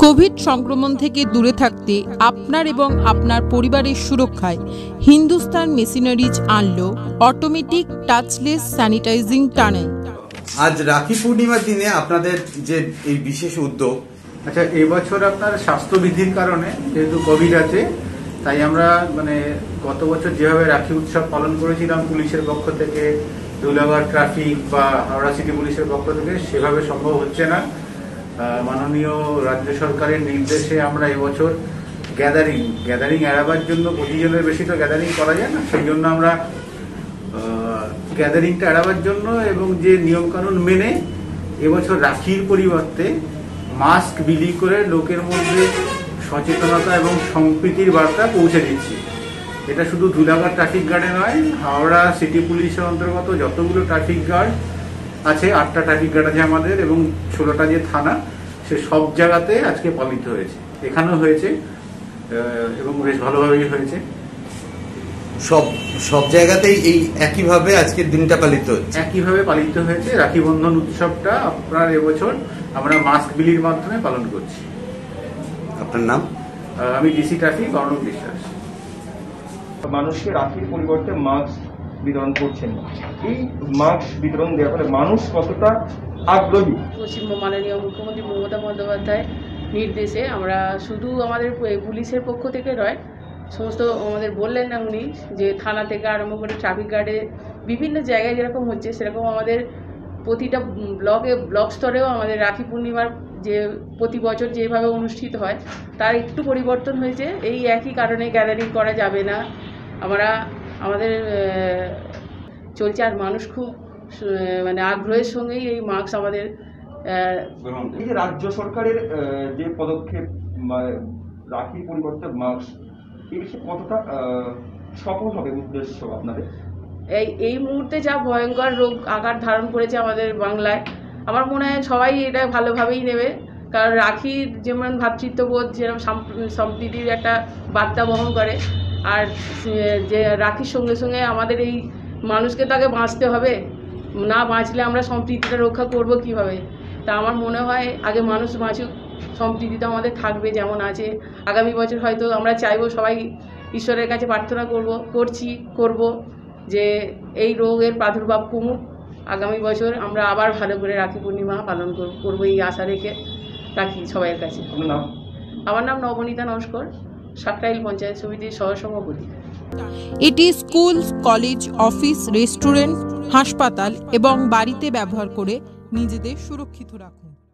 Covid সংক্রমণ থেকে দূরে থাকতে আপনার এবং আপনার পরিবারের সুরক্ষায় হিন্দুস্তান মেশিনারিজ আনলো অটোমেটিক টাচলেস স্যানিটাইজিং টানেল। আজ রাখি পূর্ণিমার দিনে আপনাদের যে এই বিশেষ উদ্যোগ, আচ্ছা, এবছর আপনার স্বাস্থ্যবিধির কারণে যেহেতু কোভিড আছে, তাই আমরা গত বছর যেভাবে রাখি উৎসব পালন করেছিলাম পুলিশের পক্ষ থেকে, ধুলাগড় ট্রাফিক বা হাওড়া সিটি পুলিশের পক্ষ থেকে, সেভাবে সম্ভব হচ্ছে না। মাননীয় রাজ্য সরকারের নির্দেশে আমরা এবছর গ্যাদারিং এড়াবার জন্য, 25 জনের বেশি তো গ্যাদারিং করা যায় না, সেই জন্য আমরা গ্যাদারিংটা এড়াবার জন্য এবং যে নিয়মকানুন মেনে এবছর রাখির পরিবর্তে মাস্ক বিলি করে লোকের মধ্যে সচেতনতা এবং সম্প্রীতির বার্তা পৌঁছে দিচ্ছি। এটা শুধু ধুলাগড় ট্রাফিক গার্ডে নয়, হাওড়া সিটি পুলিশের অন্তর্গত যতগুলো ট্রাফিক গার্ড আছে, 8টা ট্রাফিক গার্ড আছে আমাদের, এবং 16টা যে থানা, সে সব জায়গাতে আজকে পালিত হয়েছে। এখানেও হয়েছে এবং বেশ ভালোভাবেই হয়েছে। সব জায়গাতেই এই একইভাবে আজকের দিনটা পালিত হচ্ছে। একইভাবে পালিত হয়েছে। রাখি বন্ধন উৎসবটা আপনার এবছর আমরা মাস্ক বিলির মাধ্যমে পালন করছি। আপনার নাম? আমি ডিসি ট্রাফিক অর্ণব বিশ্বাস। মানুষকে রাখির পরিবর্তে মাস্ক বিতরণ করছেন, এই মাস্ক বিতরণ দেওয়ার ফলে মানুষ কতটা আগ্রহী? পশ্চিমবঙ্গ মাননীয় মুখ্যমন্ত্রী মমতা বন্দ্যোপাধ্যায় নির্দেশে আমরা শুধু আমাদের পুলিশের পক্ষ থেকে নয়, সমস্ত আমাদের বললেন না উনি, যে থানা থেকে আরম্ভ করে ট্রাফিক গার্ডে বিভিন্ন জায়গায় যেরকম হচ্ছে, সেরকম আমাদের প্রতিটা ব্লক স্তরেও আমাদের রাখি পূর্ণিমার যে প্রতি বছর যেভাবে অনুষ্ঠিত হয় তার একটু পরিবর্তন হয়েছে। এই একই কারণে গ্যাদারিং করা যাবে না, আমাদের চলছে। আর মানুষ খুব আগ্রহের সঙ্গেই এই মাস্ক আমাদের এই যে রাজ্য সরকারের যে পদক্ষেপ রাখির পরিবর্তে মাস্ক, এই বিষয়ে কতটা সফল হবে উদ্দেশ্য আপনাদের? এই মুহূর্তে যা ভয়ঙ্কর রোগ আকার ধারণ করেছে আমাদের বাংলায়, আমার মনে হয় সবাই এটা ভালোভাবেই নেবে। কারণ রাখির যেমন ভ্রাতৃত্ববোধ, যেরকম সম্প্রীতির একটা বার্তা বহন করে, আর যে রাখির সঙ্গে সঙ্গে আমাদের এই মানুষকে তো আগে বাঁচতে হবে, না বাঁচলে আমরা সম্প্রীতিটা রক্ষা করব কিভাবে? তা আমার মনে হয় আগে মানুষ বাঁচুক, সম্প্রীতিটা আমাদের থাকবে যেমন আছে। আগামী বছর হয়তো আমরা চাইবো, সবাই ঈশ্বরের কাছে প্রার্থনা করব যে এই রোগের প্রাদুর্ভাব কমুক। আগামী বছর আমরা আবার ভালো করে রাখি পূর্ণিমা পালন করবো, এই আশা রেখে রাখি সবাইয়ের কাছে। আমার নাম নবনীতা নস্কর, সাকরাইল পঞ্চায়েত সমিতির সহসভাপতি। এটি স্কুল, কলেজ, অফিস, রেস্টুরেন্ট, হাসপাতাল এবং বাড়িতে ব্যবহার করে নিজেদের সুরক্ষিত রাখুন।